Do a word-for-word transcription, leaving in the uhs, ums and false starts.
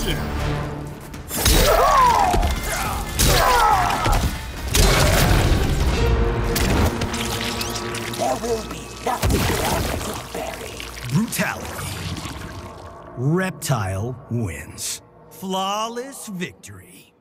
action! There will be nothing left to bury. Brutality. Reptile wins. Flawless victory.